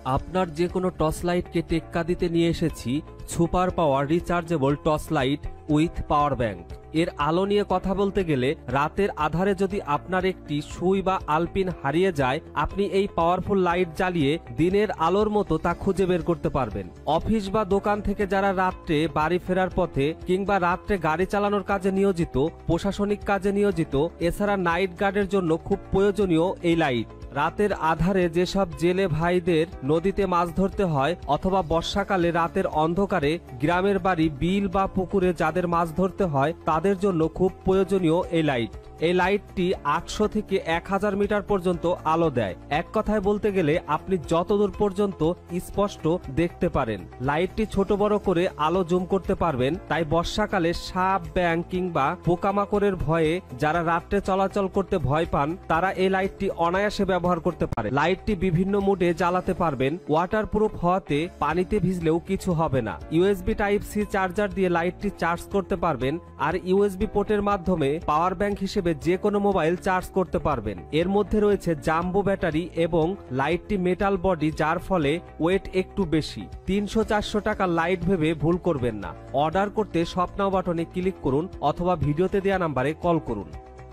আপনার যে কোনো টর্চ লাইটকে টেক্কা দিতে নিয়ে এসেছি super power rechargeable torch light with power bank. এর আলো নিয়ে কথা বলতে গেলে রাতের আধারে যদি আপনার একটি সুই বা আলপিন হারিয়ে যায়, আপনি এই পাওয়ারফুল লাইট জ্বালিয়ে দিনের আলোর মতো তা খুঁজে বের করতে পারবেন। অফিস বা দোকান থেকে যারা রাত্রে বাড়ি ফেরার পথে কিংবা রাত্রে গাড়ি চালানোর কাজে নিয়োজিত, প্রশাসনিক কাজে নিয়োজিত, এছাড়া নাইট গার্ডের জন্য খুব প্রয়োজনীয় এই লাইট। রাতের আধারে যেসব জেলে ভাইদের নদীতে মাছ ধরতে হয় অথবা বর্ষাকালে রাতের অন্ধকারে গ্রামের বাড়ি বিল বা পুকুরে যাদের মাছ ধরতে হয় তাদের জন্য খুব প্রয়োজনীয় এই লাইট। এই লাইটটি 800 থেকে 1000 মিটার পর্যন্ত আলো দেয়। এক কথায় বলতে গেলে আপনি যতদূর পর্যন্ত স্পষ্ট দেখতে পারেন। লাইটটি ছোট বড় করে আলো জুম করতে পারবেন, তাই বর্ষাকালে সাপ, ব্যাঙ কিংবা পোকামাকড়ের ভয়ে যারা রাত্রে চলাচল করতে ভয় পান তারা এই লাইটটি অনায়াসে ব্যবহার করতে পারে। লাইটটি বিভিন্ন মুডে জ্বালাতে পারবেন। ওয়াটারপ্রুফ হওয়াতে পানিতে ভিজলেও কিছু হবে না। ইউএসবি টাইপ সি চার্জার দিয়ে লাইটটি চার্জ করতে পারবেন, আর ইউএসবি পোর্টের মাধ্যমে পাওয়ার ব্যাংক হিসেবে যে কোনো মোবাইল চার্জ করতে পারবেন। এর মধ্যে রয়েছে জাম্বো ব্যাটারি এবং লাইটটি মেটাল বডি, যার ফলে ওয়েট একটু বেশি। 300-400 টাকা লাইট ভেবে ভুল করবেন না। অর্ডার করতে শপ নাও বাটনে ক্লিক করুন অথবা ভিডিওতে দেওয়া নাম্বারে কল করুন।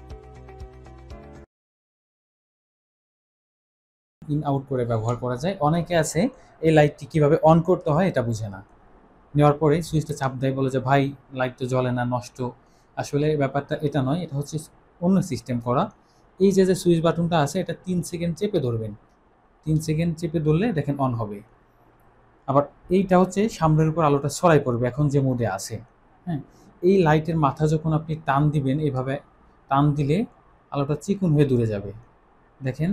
ইন আউট করে ব্যবহার করা যায়। অনেকে আছে এই লাইটটি কিভাবে অন করতে হয় এটা বুঝে না, নেওয়ার পরে সুইচটা চাপ দেয়, বলে যে ভাই লাইট তো জ্বলে না, নষ্ট। আসলে ব্যাপারটা এটা নয়, এটা হচ্ছে অন্য সিস্টেম করা। এই যে সুইচ বাটনটা আছে এটা 3 সেকেন্ড চেপে ধরবেন। 3 সেকেন্ড চেপে ধরলে দেখেন অন হবে। আবার এইটা হচ্ছে সামনের উপর আলোটা ছড়াই পড়বে এখন যে মোডে আছে। হ্যাঁ, এই লাইটের মাথা যখন আপনি টান দিবেন, এভাবে টান দিলে আলোটা চিকন হয়ে দূরে যাবে। দেখেন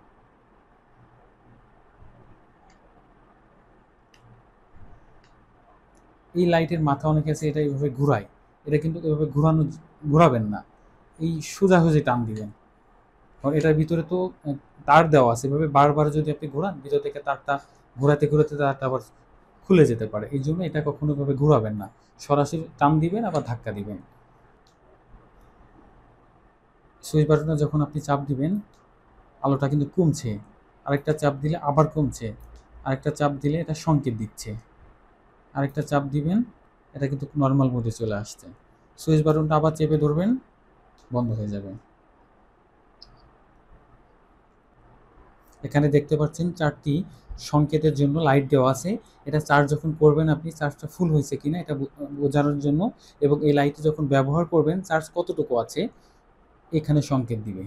এই লাইটের মাথা অনেকে আছে এটা এইভাবে ঘুরায়, এটা কিন্তু এভাবে ঘুরাবেন না, এই সোজাসুজি টান দিবেন। কারণ এটার ভিতরে তো তার দেওয়া আছে, এভাবে বারবার যদি আপনি ঘোরান ভিতর থেকে তারটা ঘোরাতে ঘোরাতে তারটা আবার খুলে যেতে পারে। এই জন্য এটা কখনো এভাবে ঘুরাবেন না, সরাসরি টান দিবেন আবার ধাক্কা দিবেন। সুইচ বাটনে যখন আপনি চাপ দিবেন আলোটা কিন্তু কমছে, আরেকটা চাপ দিলে আবার কমছে, আরেকটা চাপ দিলে এটা সংকেত দিচ্ছে, আরেকটা চাপ দিবেন এটা কিন্তু নর্মাল মোডে চলে আসছে। সুইচ বাটনটা আবার চেপে ধরবেন, বন্ধ হয়ে যাবে। এখানে দেখতে পাচ্ছেন 4টি সংকেতের জন্য লাইট দেওয়া আছে। এটা চার্জ যখন করবেন আপনি চার্জটা ফুল হয়েছে কিনা এটা বোঝানোর জন্য, এবং এই লাইটটি যখন ব্যবহার করবেন চার্জ কতটুকু আছে এখানে সংকেত দিবে।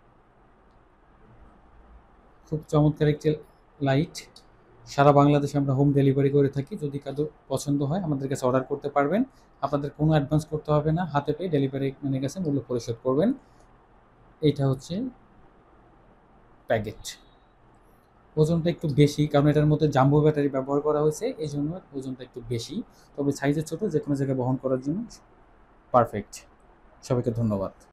খুব চমৎকার একটি লাইট। সারা বাংলাদেশে আমরা হোম ডেলিভারি করে থাকি। যদি কারো পছন্দ হয় আমাদের কাছে অর্ডার করতে পারবেন। আপনাদের কোনো অ্যাডভান্স করতে হবে না, হাতে পেয়ে ডেলিভারি ম্যানের কাছে মূল্য পরিশোধ করবেন। এইটা হচ্ছে প্যাকেট। ওজনটা একটু বেশি, কারণ এটার মধ্যে জাম্বো ব্যাটারি ব্যবহার করা হয়েছে, এই জন্য ওজনটা একটু বেশি। তবে সাইজে ছোট, যে কোনো জায়গায় বহন করার জন্য পারফেক্ট। সবাইকে ধন্যবাদ।